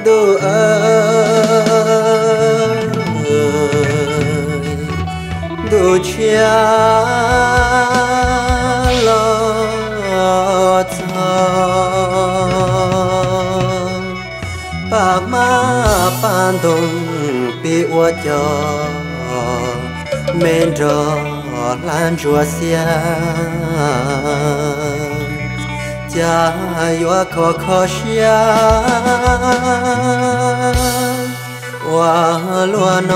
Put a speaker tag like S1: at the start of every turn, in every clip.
S1: đồ ơi đồ cha lo bạc má pan đông bị uất cho men rò lan chùa xia cha yo khó xia wa lo no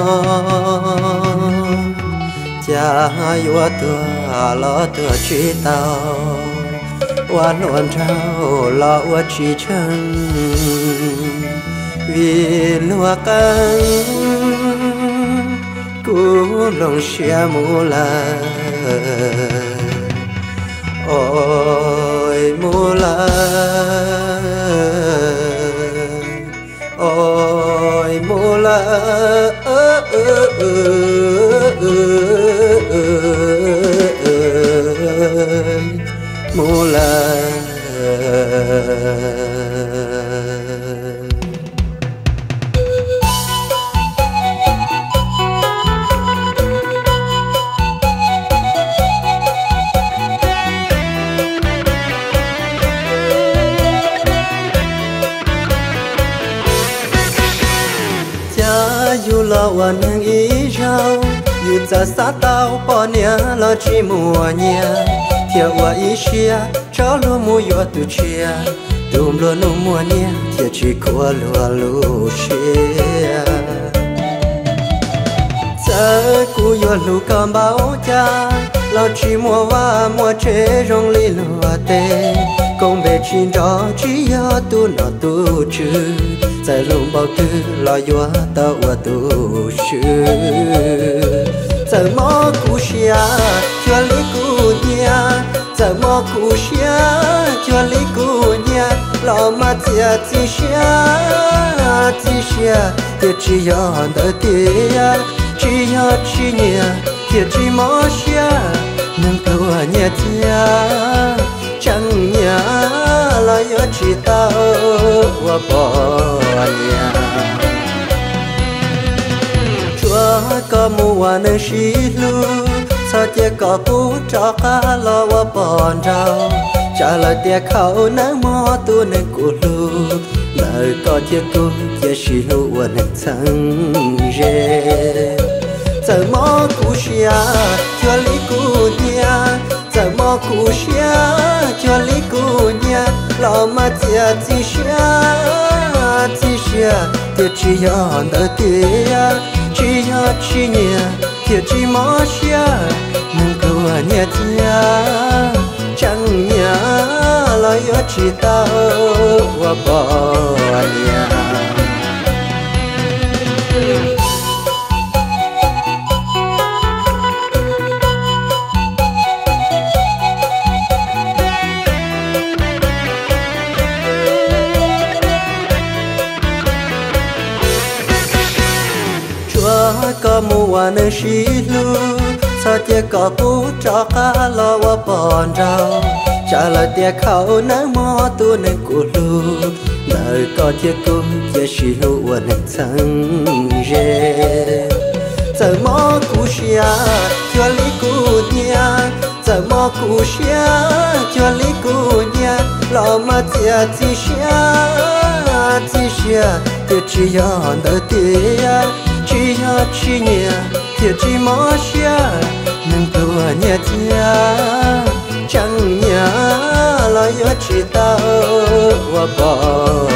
S1: cha yo tua lo tua chi tao wa non trao lo wa chi chân vì lúa căng cú lòng xia mù la ôi mù la ôi mù la mù la yêu lo hoàn hằng ý rau yêu cha sát tao bỏ nia lo chỉ mùa nhia thiệt qua ý xia cháu lo mua yo tu chia tụm lo nu mùa nia thiệt chỉ qua lo lu xia cha cu yo lu cầm bao cha lo chỉ mua chế rong li lúa tê công về chín đó chỉ yo tu nó tu chữ在龙宝的老远到我都是，怎么故乡叫你姑娘，怎么故乡叫你姑娘，老妈家之下，也只要那爹呀，只要去年也只么下，能够我娘家。chẳng nhớ lo nhớ chỉ tao qua bỏ nhà chúa có mua nơi xí lu sao chỉ có bút cho cá lo qua bỏ rau trả lời tiếc khẩu nắng mò tu nên cụ lu lời có chiếc cu chỉ xí lu qua nên thằng rê giờ mò cụ xia cho lý cụ nhà giờ mò cụ xia cho lý cụ nhà lo mà chia thì chỉ có đỡ tiền chỉ có chi nhà thì chỉ mò xia nâng cầu nhà tia chẳng nhớ lo yo chỉ tao qua bỏ nhà có mua nơi xí lu sao chỉ có bút cho cá lo qua bỏ rau trả lời tiếc khẩu nắng mò tu nên cụ lu lời có chiếc cu chỉ xí lu qua nên thằng rê giờ mò cụ xia cho lý cụ nhà giờ mò cụ xia cho lý cụ nhà lo mà chia thì chỉ có đỡ tiền chỉ có chi nhà thì chỉ mò xia nâng cầu nhà tia chẳng nhớ lo nhớ chỉ tao qua bỏ